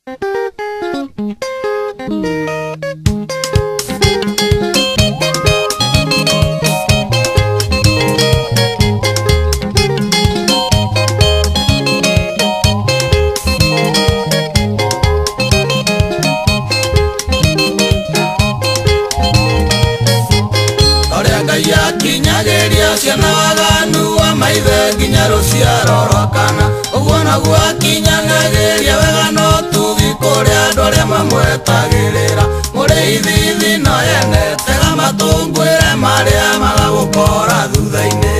ciana waganu wa maithe nginya ruciaro rwakana uguo naguo akinyanagĩria wega no tugi kũrĩ andũ arĩa mamwetagĩrĩra mũrĩithi no yene tega matũngwĩre marĩa magagũkora thutha-inĩ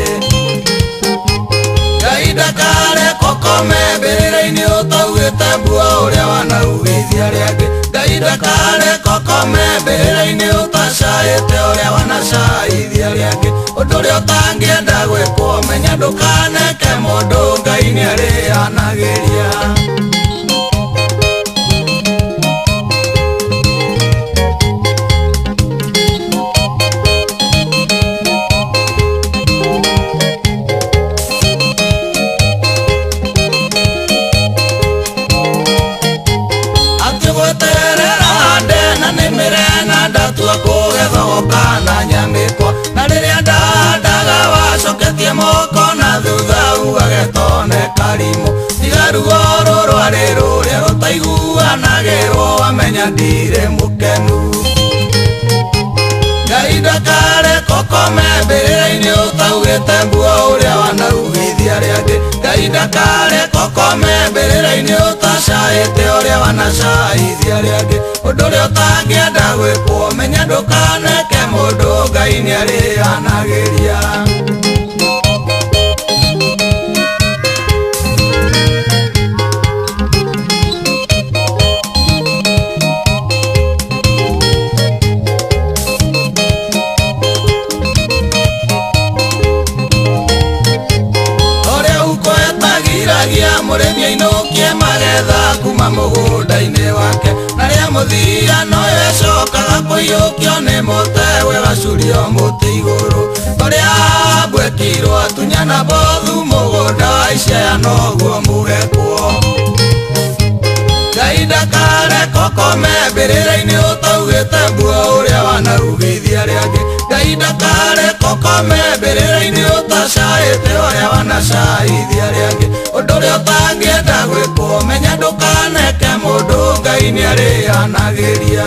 Ngai ndakareke ũkome mbĩrĩra-inĩ ũtaugĩte mbua ũrĩa wanaugithia arĩa angĩ Ngai ndakareke ũkome mbĩrĩra-inĩ ũtacaĩte ũrĩa wanacaithia arĩa angĩ ũndũ ũrĩa ũtangĩenda gwĩkwo menya ndũkaneke mũndũ Ngai nĩarĩanagĩria kũgethoka nyamĩkwa na rĩrĩa ndandaga wacoketie moko na thutha ugagetone karimũ tiga ruo rũrwarĩ rũrĩa rũtaiguanagĩrwo wamenya ndirĩ mũkenu Ngai ndakareke ũkome mbĩrĩra-inĩ ũtaugĩte mbua ũrĩa wanaugithia arĩa angĩ Ngai ndakareke ũkome mbĩrĩra-inĩ ũtacaĩte ũrĩa wanacaithia arĩa angĩ ũndũ ũrĩa ũtangĩenda gwĩkwo menya ndũkaneke mũndũ Ngai nĩarĩanagĩria mũrĩmi ainũkie magetha kuma mũgũnda-inĩ wake na rĩa mũthia nowe acokaga kũiyũkio nĩ mũte wegacurio mũtĩ igũrũ ũrĩa mbwĩkirwo atunyana mbothu mũgũnda wa Isaya noguo mũgekwo Ngai ndakareke ũkome mbĩrĩra-inĩ ũtaugĩte mbua ũrĩa wanaugithia arĩa angĩ Ngai ndakareke ũkome mbĩrĩra-inĩ ũtacaĩte ũrĩa wanacaithia arĩa angĩ ũndũ ũrĩa ũtangĩenda gwĩkwo menya ndũkaneke mũndũ Ngai nĩarĩanagĩria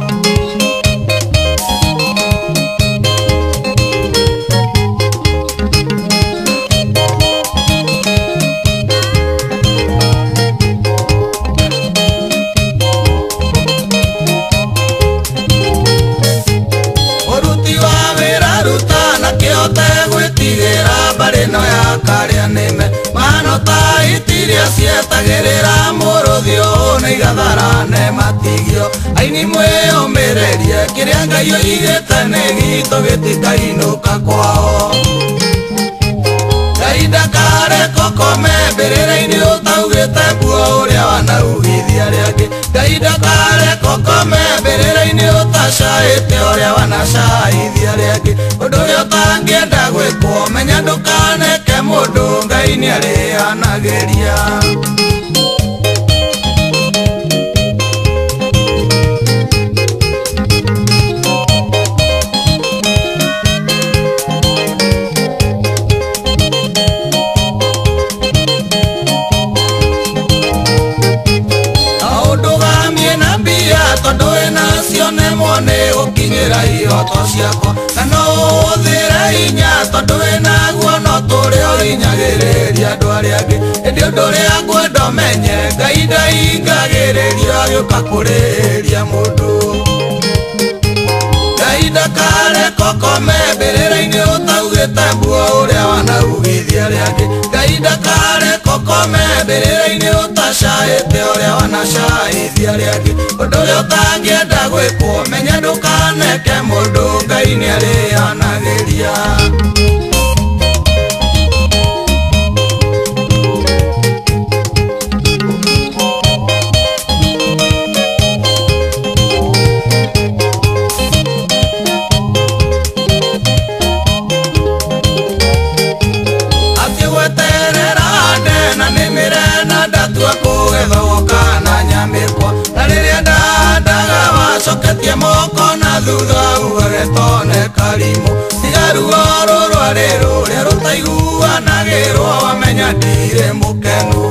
cietagĩrĩra mũrũthio na igatharane matigio aini mwĩyũmĩrĩrie kĩrĩa Ngai oigĩte nĩ gitũ gĩtikainũka kwao Ngai ndakareke ũkome mbĩrĩra-inĩ ũtaugĩte mbua ũrĩa wanaugithia arĩa angĩ Ngai ndakareke ũkome mbĩrĩra-inĩ ũtacaĩte ũrĩa wanacaithia arĩa angĩ ũndũ ũrĩa ũtangĩenda gwĩkwo menya ndũkaneke mũndũ Ngai nĩarĩanagĩria nĩ gũkinyĩra ihoto ciakwa na no ũhũthĩre hinya tondũ wĩnaguo no tũrĩ ũhinyagĩrĩria andũ arĩa angĩ ĩndĩ ũndũ ũrĩa ngwenda ũmenye Ngai ndaingagĩrĩria agĩũka kũrĩrĩria mũndũ Ngai ndakareke ũkome mbĩrĩra-inĩ ũtaugĩte mbua ũrĩa wanaugithia arĩa angĩ Ngai ndakareke ũkome mbĩrĩra-inĩ ũtacaĩte ũrĩa wanacaithia arĩa angĩ ũndũ ũrĩa ũtangĩenda gwĩkwo menya ndũkaneke mũndũ Ngai nĩarĩanagĩria akĩgweterera nde na nĩmĩrena ndatua kũgethoka na nyamĩkwa coketie moko na thutha ugagetone karimũ tiga ruo rũrwarĩ rũrĩa rũtaiguanagĩrwo wamenya ndirĩ mũkenu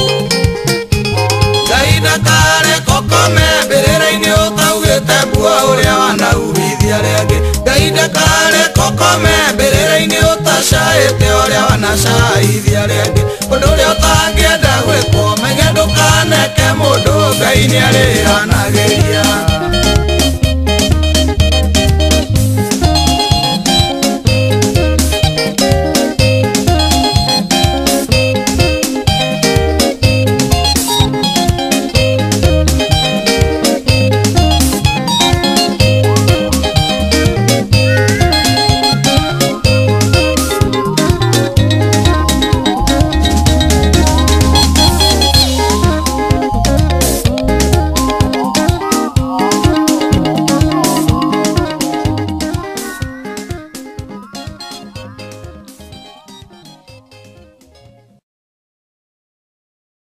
Ngai ndakareko kome mbĩrĩra-inĩ ũtaugĩte mbua ũrĩa wanaumithia rĩngĩ Ngai ndakareko kome mbĩrĩra-inĩ ũtacaĩte ũrĩa wanacaithia rĩngĩ ũndũ ũrĩa ũtangĩenda gwĩkwo menye ndũkaneke mũndũ Ngai nĩarĩhanagĩria